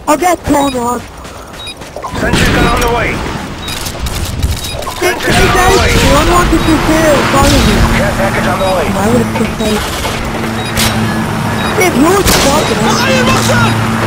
I'll get torn on. Sentry gun on the way. Hey guys, one more to prepare, follow me. Care package on the way. Why would it prepare? If you're talking,